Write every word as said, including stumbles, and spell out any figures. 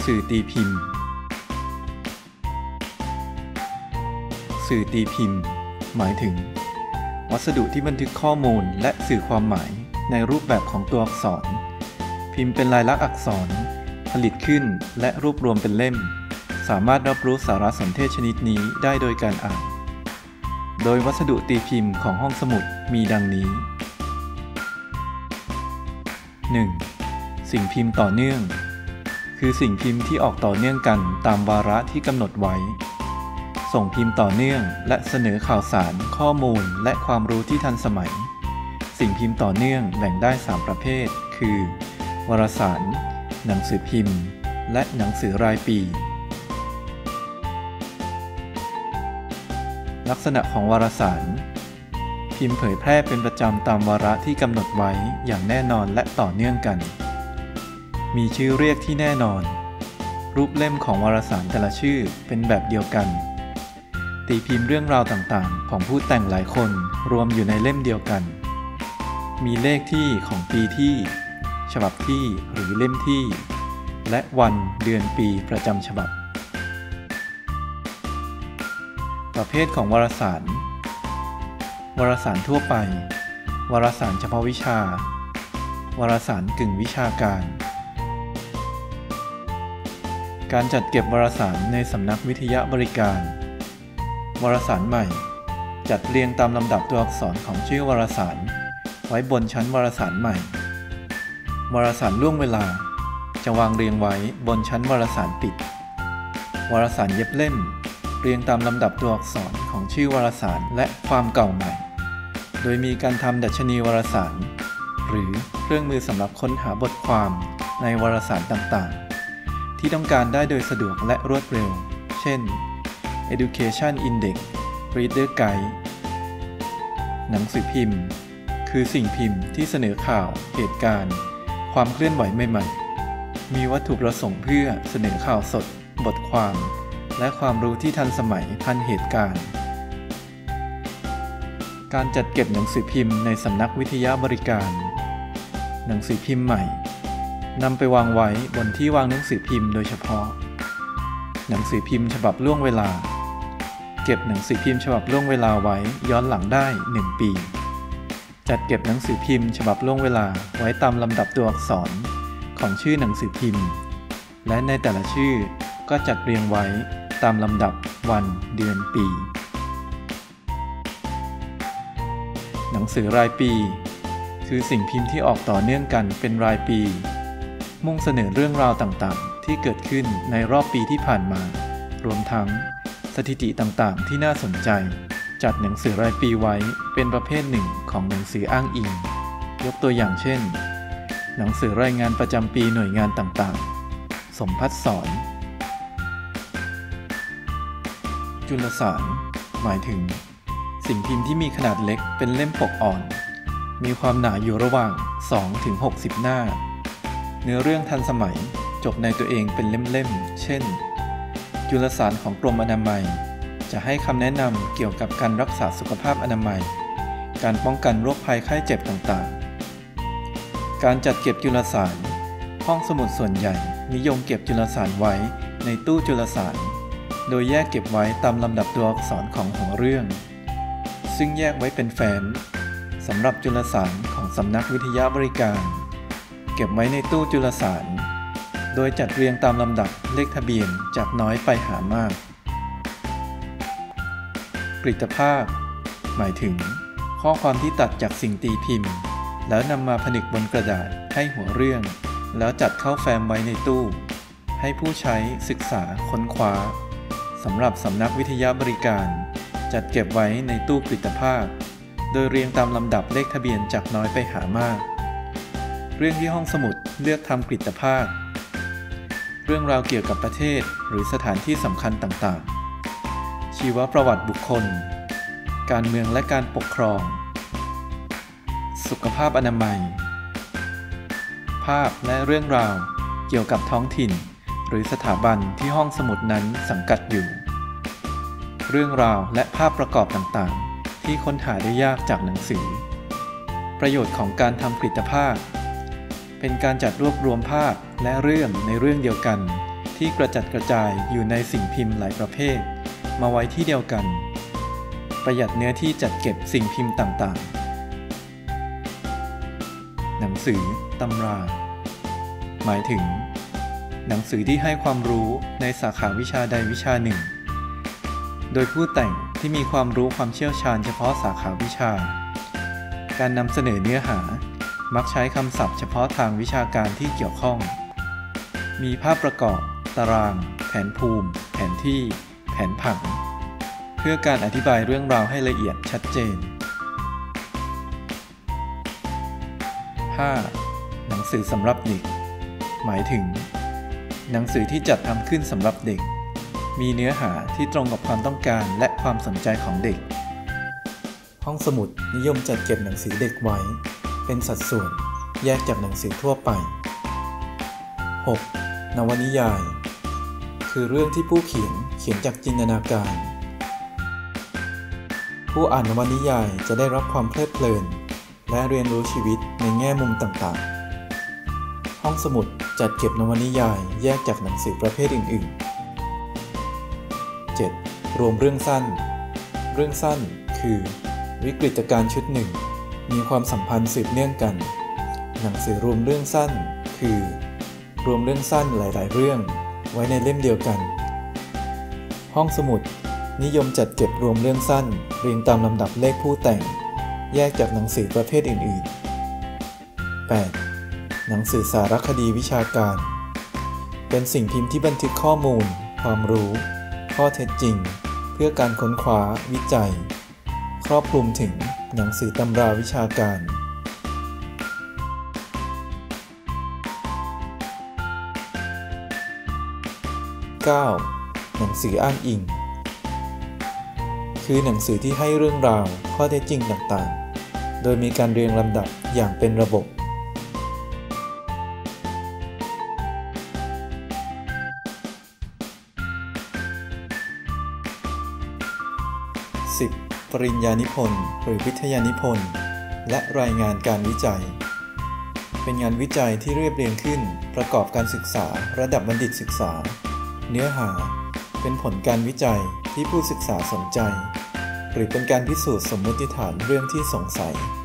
สื่อตีพิมพ์สื่อตีพิมพ์หมายถึงวัสดุที่บันทึกข้อมูลและสื่อความหมายในรูปแบบของตัวอักษรพิมพ์เป็นลายลักษณ์อักษรผลิตขึ้นและรวบรวมเป็นเล่มสามารถรับรู้สารสนเทศชนิดนี้ได้โดยการอ่านโดยวัสดุตีพิมพ์ของห้องสมุดมีดังนี้ หนึ่ง. สิ่งพิมพ์ต่อเนื่องคือสิ่งพิมพ์ที่ออกต่อเนื่องกันตามวาระที่กำหนดไว้ส่งพิมพ์ต่อเนื่องและเสนอข่าวสารข้อมูลและความรู้ที่ทันสมัยสิ่งพิมพ์ต่อเนื่องแบ่งได้สามประเภทคือวารสารหนังสือพิมพ์และหนังสือรายปีลักษณะของวารสารพิมพ์เผยแพร่เป็นประจำตามวาระที่กำหนดไว้อย่างแน่นอนและต่อเนื่องกันมีชื่อเรียกที่แน่นอนรูปเล่มของวารสารแต่ละชื่อเป็นแบบเดียวกันตีพิมพ์เรื่องราวต่างๆของผู้แต่งหลายคนรวมอยู่ในเล่มเดียวกันมีเลขที่ของปีที่ฉบับที่หรือเล่มที่และวันเดือนปีประจำฉบับประเภทของวารสารวารสารทั่วไปวารสารเฉพาะวิชาวารสารกึ่งวิชาการการจัดเก็บวารสารในสำนักวิทยาบริการวารสารใหม่จัดเรียงตามลำดับตัวอักษรของชื่อวารสารไว้บนชั้นวารสารใหม่วารสารล่วงเวลาจะวางเรียงไว้บนชั้นวารสารปิดวารสารเย็บเล่มเรียงตามลำดับตัวอักษรของชื่อวารสารและความเก่าใหม่โดยมีการทำดัชนีวารสารหรือเครื่องมือสำหรับค้นหาบทความในวารสารต่างๆที่ต้องการได้โดยสะดวกและรวดเร็วเช่น Education Index Reader Guide หนังสือพิมพ์คือสิ่งพิมพ์ที่เสนอข่าวเหตุการณ์ความเคลื่อนไหวใหม่ๆมีวัตถุประสงค์เพื่อเสนอข่าวสดบทความและความรู้ที่ทันสมัยทันเหตุการณ์การจัดเก็บหนังสือพิมพ์ในสำนักวิทยาบริการหนังสือพิมพ์ใหม่นำไปวางไว้บนที่วางหนังสือพิมพ์โดยเฉพาะหนังสือพิมพ์ฉบับล่วงเวลาเก็บหนังสือพิมพ์ฉบับล่วงเวลาไว้ย้อนหลังได้หนึ่งปีจัดเก็บหนังสือพิมพ์ฉบับล่วงเวลาไว้ตามลำดับตัวอักษรของชื่อหนังสือพิมพ์และในแต่ละชื่อก็จัดเรียงไว้ตามลำดับวันเดือนปีหนังสือรายปีคือสิ่งพิมพ์ที่ออกต่อเนื่องกันเป็นรายปีมุ่งเสนอเรื่องราวต่างๆที่เกิดขึ้นในรอบปีที่ผ่านมารวมทั้งสถิติต่างๆที่น่าสนใจจัดหนังสือรายปีไว้เป็นประเภทหนึ่งของหนังสืออ้างอิงยกตัวอย่างเช่นหนังสือรายงานประจำปีหน่วยงานต่างๆสมภัสสรจุลสารหมายถึงสิ่งพิมพ์ที่มีขนาดเล็กเป็นเล่มปกอ่อนมีความหนาอยู่ระหว่าง สองถึงหกสิบ หน้าเนื้อเรื่องทันสมัยจบในตัวเองเป็นเล่มๆเช่นจุลสารของกรมอนามัยจะให้คำแนะนำเกี่ยวกับการรักษาสุขภาพอนามัยการป้องกันโรคภัยไข้เจ็บต่างๆการจัดเก็บจุลสารห้องสมุดส่วนใหญ่นิยมเก็บจุลสารไว้ในตู้จุลสารโดยแยกเก็บไว้ตามลำดับตัวอักษรของหัวเรื่องซึ่งแยกไว้เป็นแฟ้มสำหรับจุลสารของสำนักวิทยาบริการเก็บไว้ในตู้จุลสารโดยจัดเรียงตามลำดับเลขทะเบียนจากน้อยไปหามากกฤตภาพหมายถึงข้อความที่ตัดจากสิ่งตีพิมพ์แล้วนำมาผนึกบนกระดาษให้หัวเรื่องแล้วจัดเข้าแฟ้มไว้ในตู้ให้ผู้ใช้ศึกษาค้นคว้าสำหรับสำนักวิทยาบริการจัดเก็บไว้ในตู้กฤตภาพโดยเรียงตามลำดับเลขทะเบียนจากน้อยไปหามากเรื่องที่ห้องสมุดเลือกทำกฤตภาพเรื่องราวเกี่ยวกับประเทศหรือสถานที่สำคัญต่างๆชีวประวัติบุคคลการเมืองและการปกครองสุขภาพอนามัยภาพและเรื่องราวเกี่ยวกับท้องถิ่นหรือสถาบันที่ห้องสมุดนั้นสังกัดอยู่เรื่องราวและภาพประกอบต่างๆที่ค้นหาได้ยากจากหนังสือประโยชน์ของการทำกฤตภาพเป็นการจัดรวบรวมภาพและเรื่องในเรื่องเดียวกันทที่กระจัดกระจายอยู่ในสิ่งพิมพ์หลายประเภทมาไว้ที่เดียวกันประหยัดเนื้อที่จัดเก็บสิ่งพิมพ์ต่างๆหนังสือตำราหมายถึงหนังสือที่ให้ความรู้ในสาขาวิชาใดวิชาหนึ่งโดยผู้แต่งที่มีความรู้ความเชี่ยวชาญเฉพาะสาขาวิชาการนำเสนอเนื้อหามักใช้คำศัพท์เฉพาะทางวิชาการที่เกี่ยวข้องมีภาพประกอบตารางแผนภูมิแผนที่แผนผังเพื่อการอธิบายเรื่องราวให้ละเอียดชัดเจน ห้า. หนังสือสำหรับเด็กหมายถึงหนังสือที่จัดทำขึ้นสำหรับเด็กมีเนื้อหาที่ตรงกับความต้องการและความสนใจของเด็กห้องสมุดนิยมจัดเก็บหนังสือเด็กไว้เป็นสัดส่วนแยกจากหนังสือทั่วไป หก. นวนิยายคือเรื่องที่ผู้เขียนเขียนจากจินตนาการผู้อ่านนวนิยายจะได้รับความเพลิดเพลินและเรียนรู้ชีวิตในแง่มุมต่างๆห้องสมุดจัดเก็บนวนิยายแยกจากหนังสือประเภทอื่นๆ เจ็ด. รวมเรื่องสั้นเรื่องสั้นคือวิกฤตการณ์ชุดหนึ่งมีความสัมพันธ์สืบเนื่องกันหนังสือรวมเรื่องสั้นคือรวมเรื่องสั้นหลายๆเรื่องไว้ในเล่มเดียวกันห้องสมุดนิยมจัดเก็บรวมเรื่องสั้นเรียงตามลำดับเลขผู้แต่งแยกจากหนังสือประเภทอื่นๆ แปด. หนังสือสารคดีวิชาการเป็นสิ่งพิมพ์ที่บันทึกข้อมูลความรู้ข้อเท็จจริงเพื่อการค้นคว้าวิจัยครอบคลุมถึงหนังสือตำราวิชาการ เก้า. หนังสืออ้างอิงคือหนังสือที่ให้เรื่องราวข้อเท็จจริงต่างๆโดยมีการเรียงลำดับอย่างเป็นระบบ สิบ. ปริญญานิพนธ์หรือวิทยานิพนธ์และรายงานการวิจัยเป็นงานวิจัยที่เรียบเรียงขึ้นประกอบการศึกษาระดับบัณฑิตศึกษาเนื้อหาเป็นผลการวิจัยที่ผู้ศึกษาสนใจหรือเป็นการพิสูจน์สมมติฐานเรื่องที่สงสัย